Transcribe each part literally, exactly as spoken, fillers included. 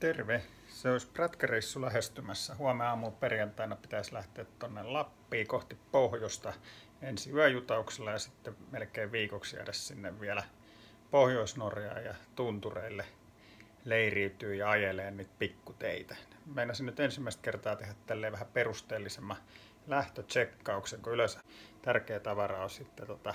Terve! Se olisi prätkäreissu lähestymässä. Huomenna aamulla perjantaina pitäisi lähteä tuonne Lappiin kohti pohjoista ensi yöjutauksella ja sitten melkein viikoksi jäädä sinne vielä Pohjois-Norjaan ja tuntureille leiriytyy ja ajelee niitä pikkuteitä. Meinasin nyt ensimmäistä kertaa tehdä tälleen vähän perusteellisemman lähtötsekkauksen, kun yleensä tärkeä tavara on sitten tota,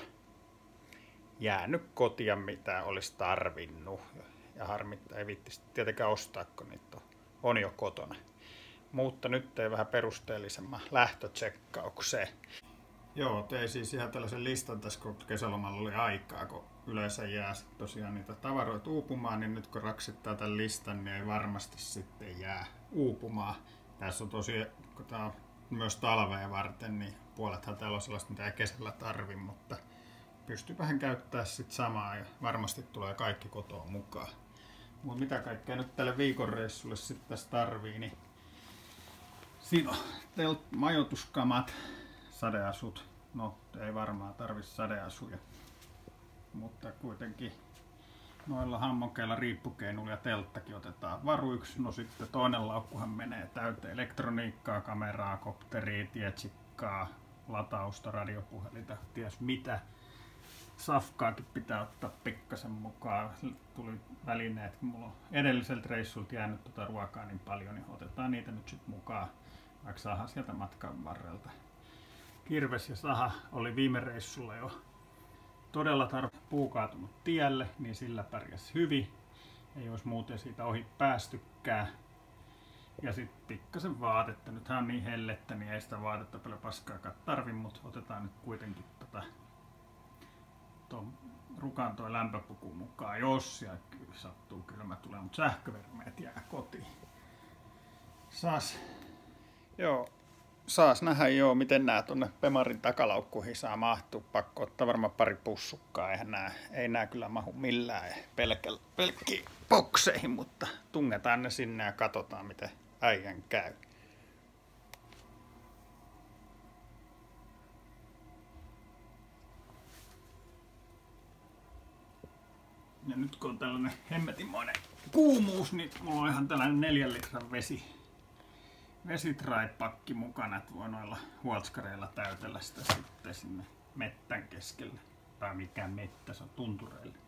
jäänyt kotia, mitä olisi tarvinnut. Ja harmittaa, ei viittisi tietenkään ostaa, kun niitä on jo kotona. Mutta nyt tein vähän perusteellisemman lähtötsekkaukseen. Joo, tein siis ihan tällaisen listan tässä, kun kesälomalla oli aikaa, kun yleensä jää tosiaan niitä tavaroita uupumaan, niin nyt kun raksittaa tämän listan, niin ei varmasti sitten jää uupumaan. Tässä on tosiaan, kun tämä on myös talvea varten, niin puolethan täällä on sellaista, mitä ei kesällä tarvi, mutta pystyy vähän käyttämään sitten samaa ja varmasti tulee kaikki kotoa mukaan. Mutta mitä kaikkea nyt tälle viikonreissulle sitten tässä tarvii, niin siinä on telt, majoituskamat, sadeasut. No, ei varmaan tarvitse sadeasuja, mutta kuitenkin noilla hammokeilla, riippukeinulla ja telttakin otetaan varuiksi. No sitten toinen laukkuhan menee täyteen elektroniikkaa, kameraa, kopteria, tietsikkaa, latausta, radiopuhelinta, ties mitä. Safkaakin pitää ottaa pikkasen mukaan. Tuli välineet, kun mulla on edelliseltä reissulta jäänyt tuota ruokaa niin paljon, niin otetaan niitä nyt sitten mukaan, vaikka saadaan sieltä matkan varrelta. Kirves ja saha oli viime reissulla jo todella tarve puukaatunut tielle, niin sillä pärjäs hyvin. Ei olisi muuten siitä ohi päästykään. Ja sitten pikkasen vaatetta. Nythän on niin hellettä, niin ei sitä vaatetta paljon paskaakaan tarvi, mutta otetaan nyt kuitenkin tota tuon rukan toi lämpöpuku mukaan, jos ja sattuu kylmä tulee, mutta sähkövermeet jää kotiin. Saas, joo, saas nähdä joo, miten nää tonne Pemarin takalaukkuihin saa mahtua. Pakko ottaa varmaan pari pussukkaa, eihän nää, ei nää kyllä mahu millään pelkkä, pelkkiin bokseihin, mutta tungetaan ne sinne ja katsotaan miten äijän käy. Ja nyt kun on tällainen hemmetinmoinen kuumuus, niin mulla on ihan tällainen neljän litran vesi, vesitraipakki mukana, että voi noilla huoltskareilla täytellä sitä sitten sinne mettän keskelle. Tai mikään mettä, se on tuntureille.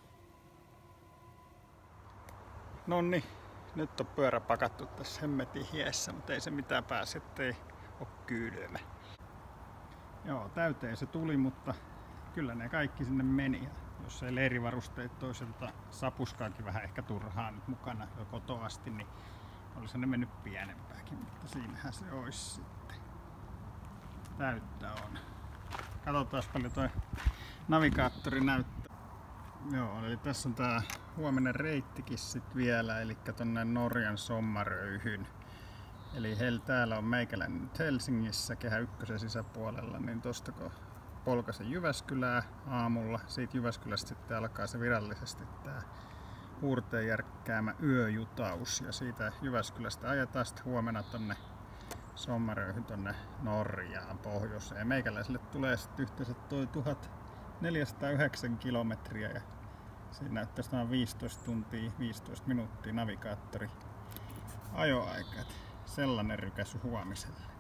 Nonni, nyt on pyörä pakattu tässä hemmetin hiessä, mutta ei se mitään pääse, ettei ole kylmä. Joo, täyteen se tuli, mutta kyllä ne kaikki sinne meni. Jos ei leirivarusteet toiselta sapuskaakin vähän ehkä turhaa nyt mukana jo kotoa asti, niin olisi ne mennyt pienempääkin, mutta siinähän se olisi sitten. Täyttä on. Katsotaan paljon toi navigaattori näyttää. Joo, eli tässä on tää huominen reittikin sit vielä, eli tonne Norjan Sommaröyhyn. Eli hel, täällä on meikäläinen nyt Helsingissä, Kehä ykkösen sisäpuolella, niin tosta kun polkaisen Jyväskylää aamulla. Siitä Jyväskylästä sitten alkaa se virallisesti tää Huurteen järkkäämä yöjutaus. Ja siitä Jyväskylästä ajetaan sitten huomenna tonne Sommaröyhyn tonne Norjaan pohjoiseen. Meikäläiselle tulee sitten yhteensä toi tuhatneljäsataayhdeksän kilometriä ja siinä näyttäisi noin viisitoista tuntia, viisitoista minuuttia navigaattori ajoaika. Sellainen rykäsy huomiselle.